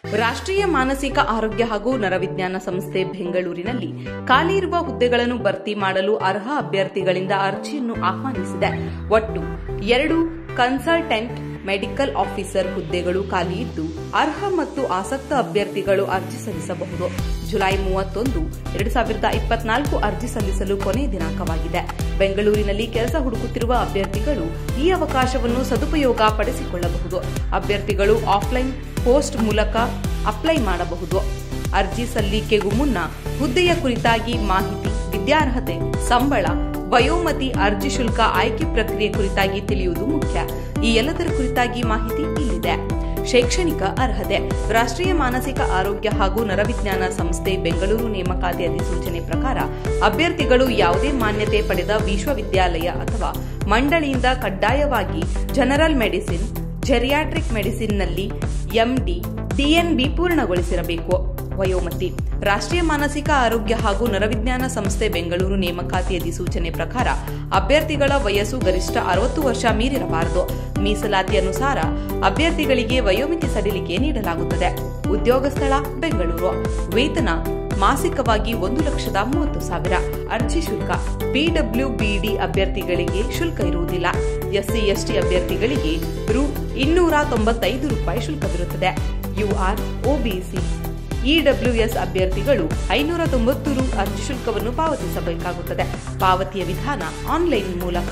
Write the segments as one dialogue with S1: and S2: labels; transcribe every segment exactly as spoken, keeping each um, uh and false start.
S1: ರಾಷ್ಟ್ರೀಯ ಮಾನಸಿಕ ಆರೋಗ್ಯ ಹಾಗೂ ನರವಿಜ್ಞಾನ ಸಂಸ್ಥೆ ಬೆಂಗಳೂರಿನಲ್ಲಿ ಖಾಲಿ ಇರುವ ಹುದ್ದೆಗಳನ್ನು ಭರ್ತಿ ಮಾಡಲು ಅರ್ಹ ಅಭ್ಯರ್ಥಿಗಳಿಂದ ಅರ್ಜಿಯನ್ನು ಆಹ್ವಾನಿಸಿದೆ. ಒಟ್ಟು ಎರಡು ಕನ್ಸಲ್ಟೆಂಟ್ ಮೆಡಿಕಲ್ ಆಫೀಸರ್ ಹುದ್ದೆಗಳು ಖಾಲಿ ಇದ್ದು ಅರ್ಹ ಮತ್ತು ಆಸಕ್ತ ಅಭ್ಯರ್ಥಿಗಳು ಅರ್ಜಿ ಸಲ್ಲಿಸಬಹುದು. ಜುಲೈ ಮೂವತ್ತೊಂದು ಎರಡು ಸಾವಿರದ ಇಪ್ಪತ್ನಾಲ್ಕು ಅರ್ಜಿ ಸಲ್ಲಿಸಲು ಕೊನೆಯ ದಿನಾಂಕವಾಗಿದೆ. ಬೆಂಗಳೂರಿನಲ್ಲಿ ಕೆಲಸ ಹುಡುಕುತ್ತಿರುವ ಅಭ್ಯರ್ಥಿಗಳು ಈ ಅವಕಾಶವನ್ನು ಸದುಪಯೋಗ ಪಡಿಸಿಕೊಳ್ಳಬಹುದು. ಅಭ್ಯರ್ಥಿಗಳು ಆಫ್ಲೈನ್ ಪೋಸ್ಟ್ ಮೂಲಕ ಅಪ್ಲೈ ಮಾಡಬಹುದು. ಅರ್ಜಿ ಸಲ್ಲಿಕೆಗೂ ಮುನ್ನ ಹುದ್ದೆಯ ಕುರಿತಾಗಿ ಮಾಹಿತಿ, ವಿದ್ಯಾರ್ಹತೆ, ಸಂಬಳ, ವಯೋಮಿತಿ, ಅರ್ಜಿ ಶುಲ್ಕ, ಆಯ್ಕೆ ಪ್ರಕ್ರಿಯೆ ಕುರಿತಾಗಿ ತಿಳಿಯುವುದು ಮುಖ್ಯ. ಈ ಎಲ್ಲದರ ಕುರಿತಾಗಿ ಮಾಹಿತಿ ಇಲ್ಲಿದೆ. ಶೈಕ್ಷಣಿಕ ಅರ್ಹತೆ. ರಾಷ್ಟ್ರೀಯ ಮಾನಸಿಕ ಆರೋಗ್ಯ ಹಾಗೂ ನರವಿಜ್ಞಾನ ಸಂಸ್ಥೆ ಬೆಂಗಳೂರು ನೇಮಕಾತಿ ಅಧಿಸೂಚನೆ ಪ್ರಕಾರ ಅಭ್ಯರ್ಥಿಗಳು ಯಾವುದೇ ಮಾನ್ಯತೆ ಪಡೆದ ವಿಶ್ವವಿದ್ಯಾಲಯ ಅಥವಾ ಮಂಡಳಿಯಿಂದ ಕಡ್ಡಾಯವಾಗಿ ಜನರಲ್ ಮೆಡಿಸಿನ್, ಜೆರಿಯಾಟ್ರಿಕ್ ಮೆಡಿಸಿನ್ನಲ್ಲಿ ಎಂಡಿ, ಡಿಎನ್ಬಿ ಪೂರ್ಣಗೊಳಿಸಿರಬೇಕು. ವಯೋಮಿತಿ. ರಾಷ್ಟ್ರೀಯ ಮಾನಸಿಕ ಆರೋಗ್ಯ ಹಾಗೂ ನರವಿಜ್ಞಾನ ಸಂಸ್ಥೆ ಬೆಂಗಳೂರು ನೇಮಕಾತಿ ಅಧಿಸೂಚನೆ ಪ್ರಕಾರ ಅಭ್ಯರ್ಥಿಗಳ ವಯಸ್ಸು ಗರಿಷ್ಠ ಅರವತ್ತು ವರ್ಷ ಮೀರಿರಬಾರದು. ಮೀಸಲಾತಿ ಅನುಸಾರ ಅಭ್ಯರ್ಥಿಗಳಿಗೆ ವಯೋಮಿತಿ ಸಡಿಲಿಕೆ ನೀಡಲಾಗುತ್ತದೆ. ಉದ್ಯೋಗ ಸ್ಥಳ ಬೆಂಗಳೂರು. ವೇತನ ಮಾಸಿಕವಾಗಿ ಒಂದು ಲಕ್ಷದ ಮೂವತ್ತು ಸಾವಿರ. ಅರ್ಜಿ ಶುಲ್ಕ. ಪಿಡಬ್ಲ್ಯೂಬಿಡಿ ಅಭ್ಯರ್ಥಿಗಳಿಗೆ ಶುಲ್ಕ ಇರುವುದಿಲ್ಲ. ಎಸ್ಸಿ ಎಸ್ಟಿ ಅಭ್ಯರ್ಥಿಗಳಿಗೆ ರು ಇನ್ನೂರ ತೊಂಬತ್ತೈದು ರೂಪಾಯಿ ಶುಲ್ಕವಿರುತ್ತದೆ. ಯುಆರ್, ಒಬಿಸಿ, ಇಡಬ್ಲ್ಯೂಎಸ್ ಅಭ್ಯರ್ಥಿಗಳು ಐನೂರ ತೊಂಬತ್ತು ರು ಅರ್ಜಿ ಶುಲ್ಕವನ್ನು ಪಾವತಿಸಬೇಕಾಗುತ್ತದೆ. ಪಾವತಿಯ ವಿಧಾನ ಆನ್ಲೈನ್ ಮೂಲಕ.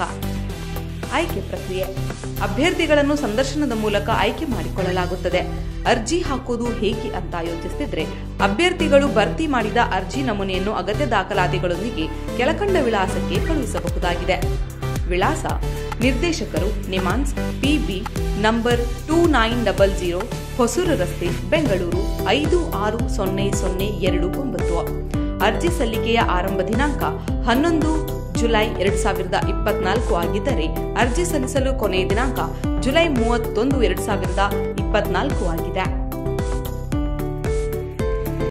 S1: ಆಯ್ಕೆ ಪ್ರಕ್ರಿಯೆ. ಅಭ್ಯರ್ಥಿಗಳನ್ನು ಸಂದರ್ಶನದ ಮೂಲಕ ಆಯ್ಕೆ ಮಾಡಿಕೊಳ್ಳಲಾಗುತ್ತದೆ. ಅರ್ಜಿ ಹಾಕುವುದು ಹೇಗೆ ಅಂತ ಯೋಚಿಸುತ್ತಿದ್ರೆ ಅಭ್ಯರ್ಥಿಗಳು ಭರ್ತಿ ಮಾಡಿದ ಅರ್ಜಿ ನಮೂನೆಯನ್ನು ಅಗತ್ಯ ದಾಖಲಾತಿಗಳೊಂದಿಗೆ ಕೆಳಕಂಡ ವಿಳಾಸಕ್ಕೆ ಕಳುಹಿಸಬಹುದಾಗಿದೆ. ವಿಳಾಸ: ನಿರ್ದೇಶಕರು, NIMHANS, PB number two nine double zero, Hosur ರಸ್ತೆ, ಬೆಂಗಳೂರು ಐದು ಆರು ಸೊನ್ನೆ ಸೊನ್ನೆ ಎರಡು ಒಂಬತ್ತು. ಅರ್ಜಿ ಸಲ್ಲಿಕೆಯ ಆರಂಭ ದಿನಾಂಕ ಹನ್ನೊಂದು ಜುಲೈ ಎರಡು ಸಾವಿರದ ಇಪ್ಪತ್ನಾಲ್ಕು ಆಗಿದ್ದರೆ ಅರ್ಜಿ ಸಲ್ಲಿಸಲು ಕೊನೆಯ ದಿನಾಂಕ ಜುಲೈ ಮೂವತ್ತೊಂದು ಎರಡು ಸಾವಿರದ ಇಪ್ಪತ್ನಾಲ್ಕು ಆಗಿದೆ.